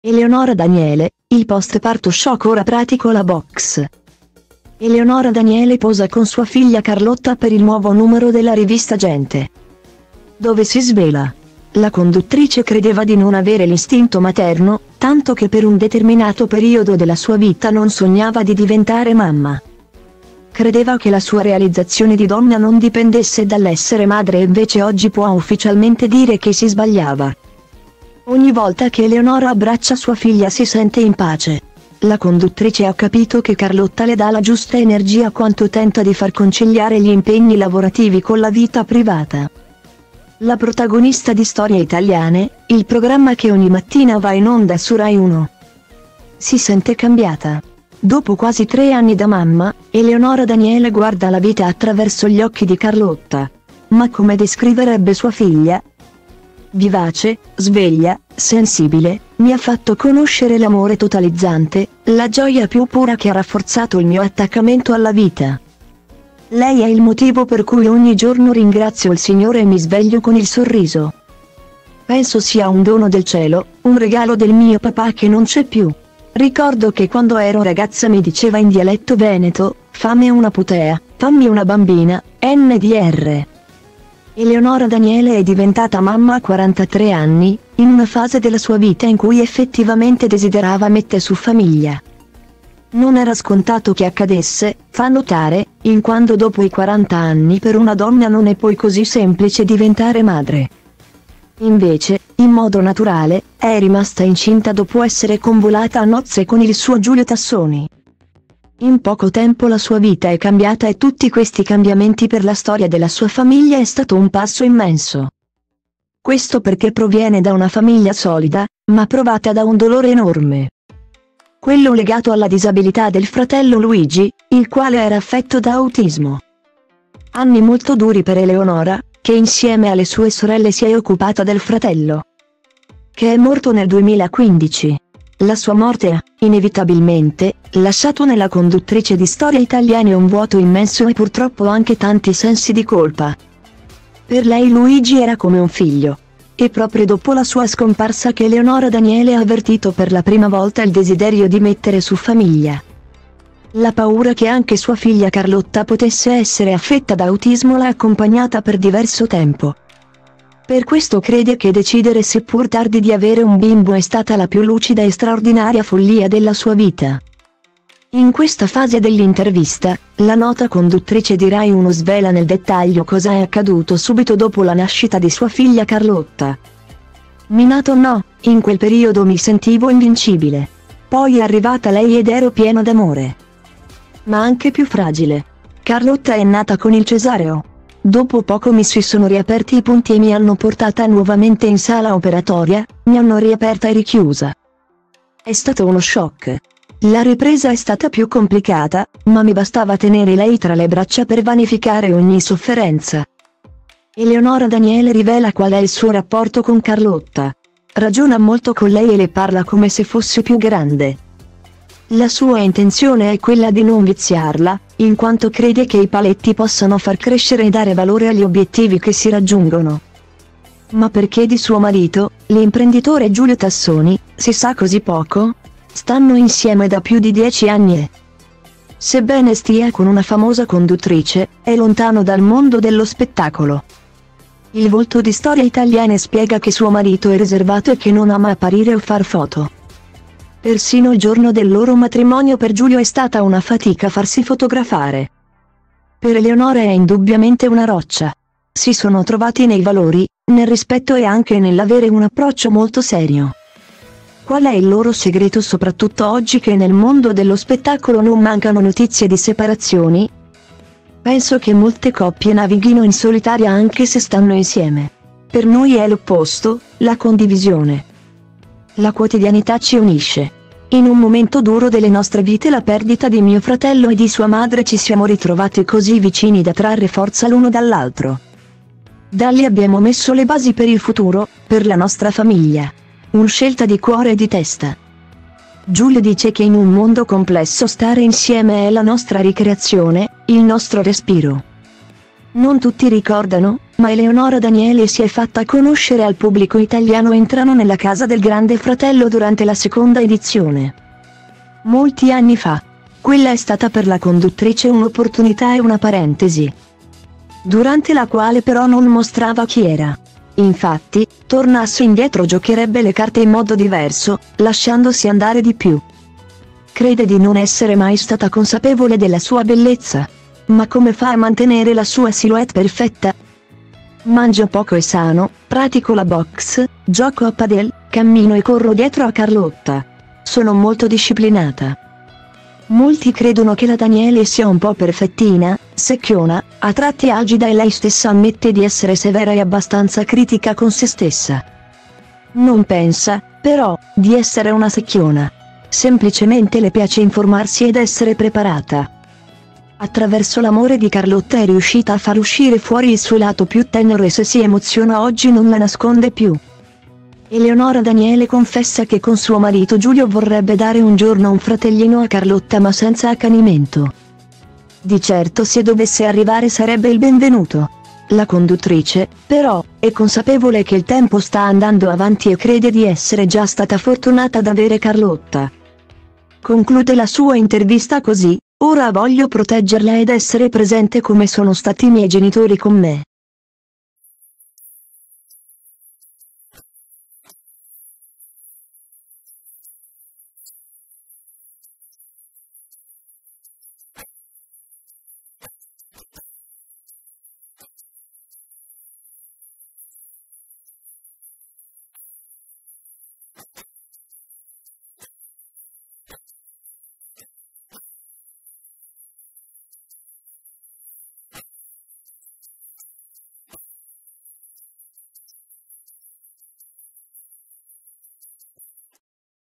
Eleonora Daniele, il post-parto shock ora pratico la box. Eleonora Daniele posa con sua figlia Carlotta per il nuovo numero della rivista Gente, dove si svela. La conduttrice credeva di non avere l'istinto materno, tanto che per un determinato periodo della sua vita non sognava di diventare mamma. Credeva che la sua realizzazione di donna non dipendesse dall'essere madre e invece oggi può ufficialmente dire che si sbagliava. Ogni volta che Eleonora abbraccia sua figlia si sente in pace. La conduttrice ha capito che Carlotta le dà la giusta energia quanto tenta di far conciliare gli impegni lavorativi con la vita privata. La protagonista di Storie Italiane, il programma che ogni mattina va in onda su Rai 1. Si sente cambiata. Dopo quasi 3 anni da mamma, Eleonora Daniele guarda la vita attraverso gli occhi di Carlotta. Ma come descriverebbe sua figlia? Vivace, sveglia, sensibile, mi ha fatto conoscere l'amore totalizzante, la gioia più pura che ha rafforzato il mio attaccamento alla vita. Lei è il motivo per cui ogni giorno ringrazio il Signore e mi sveglio con il sorriso. Penso sia un dono del cielo, un regalo del mio papà che non c'è più. Ricordo che quando ero ragazza mi diceva in dialetto veneto, fammi una putea, fammi una bambina, NDR. Eleonora Daniele è diventata mamma a 43 anni, in una fase della sua vita in cui effettivamente desiderava mettere su famiglia. Non era scontato che accadesse, fa notare, in quanto dopo i 40 anni per una donna non è poi così semplice diventare madre. Invece, in modo naturale, è rimasta incinta dopo essere convolata a nozze con il suo Giulio Tassoni. In poco tempo la sua vita è cambiata e tutti questi cambiamenti per la storia della sua famiglia è stato un passo immenso. Questo perché proviene da una famiglia solida, ma provata da un dolore enorme. Quello legato alla disabilità del fratello Luigi, il quale era affetto da autismo. Anni molto duri per Eleonora, che insieme alle sue sorelle si è occupata del fratello, che è morto nel 2015. La sua morte ha, inevitabilmente, lasciato nella conduttrice di Storie Italiane un vuoto immenso e purtroppo anche tanti sensi di colpa. Per lei Luigi era come un figlio. E proprio dopo la sua scomparsa che Eleonora Daniele ha avvertito per la prima volta il desiderio di mettere su famiglia. La paura che anche sua figlia Carlotta potesse essere affetta da autismo l'ha accompagnata per diverso tempo. Per questo crede che decidere seppur tardi di avere un bimbo è stata la più lucida e straordinaria follia della sua vita. In questa fase dell'intervista, la nota conduttrice di Rai 1 svela nel dettaglio cosa è accaduto subito dopo la nascita di sua figlia Carlotta. Minato no, in quel periodo mi sentivo invincibile. Poi è arrivata lei ed ero pieno d'amore. Ma anche più fragile. Carlotta è nata con il cesareo. Dopo poco mi si sono riaperti i punti e mi hanno portata nuovamente in sala operatoria, mi hanno riaperta e richiusa. È stato uno shock. La ripresa è stata più complicata, ma mi bastava tenere lei tra le braccia per vanificare ogni sofferenza. Eleonora Daniele rivela qual è il suo rapporto con Carlotta. Ragiona molto con lei e le parla come se fosse più grande. La sua intenzione è quella di non viziarla, in quanto crede che i paletti possano far crescere e dare valore agli obiettivi che si raggiungono. Ma perché di suo marito, l'imprenditore Giulio Tassoni, si sa così poco? Stanno insieme da più di 10 anni e, sebbene stia con una famosa conduttrice, è lontano dal mondo dello spettacolo. Il volto di Storie Italiane spiega che suo marito è riservato e che non ama apparire o far foto. Persino il giorno del loro matrimonio per Giulio è stata una fatica farsi fotografare. Per Eleonora è indubbiamente una roccia. Si sono trovati nei valori, nel rispetto e anche nell'avere un approccio molto serio. Qual è il loro segreto soprattutto oggi che nel mondo dello spettacolo non mancano notizie di separazioni? Penso che molte coppie navighino in solitaria anche se stanno insieme. Per noi è l'opposto, la condivisione. La quotidianità ci unisce. In un momento duro delle nostre vite, la perdita di mio fratello e di sua madre, ci siamo ritrovati così vicini da trarre forza l'uno dall'altro. Da lì abbiamo messo le basi per il futuro, per la nostra famiglia. Una scelta di cuore e di testa. Giulio dice che in un mondo complesso stare insieme è la nostra ricreazione, il nostro respiro. Non tutti ricordano, ma Eleonora Daniele si è fatta conoscere al pubblico italiano entrando nella casa del Grande Fratello durante la seconda edizione. Molti anni fa. Quella è stata per la conduttrice un'opportunità e una parentesi, durante la quale però non mostrava chi era. Infatti, tornasse indietro giocherebbe le carte in modo diverso, lasciandosi andare di più. Crede di non essere mai stata consapevole della sua bellezza. Ma come fa a mantenere la sua silhouette perfetta? Mangio poco e sano, pratico la box, gioco a padel, cammino e corro dietro a Carlotta. Sono molto disciplinata. Molti credono che la Daniele sia un po' perfettina, secchiona, a tratti agida e lei stessa ammette di essere severa e abbastanza critica con se stessa. Non pensa, però, di essere una secchiona. Semplicemente le piace informarsi ed essere preparata. Attraverso l'amore di Carlotta è riuscita a far uscire fuori il suo lato più tenero e se si emoziona oggi non la nasconde più. Eleonora Daniele confessa che con suo marito Giulio vorrebbe dare un giorno un fratellino a Carlotta ma senza accanimento. Di certo se dovesse arrivare sarebbe il benvenuto. La conduttrice, però, è consapevole che il tempo sta andando avanti e crede di essere già stata fortunata ad avere Carlotta. Conclude la sua intervista così: ora voglio proteggerla ed essere presente come sono stati i miei genitori con me.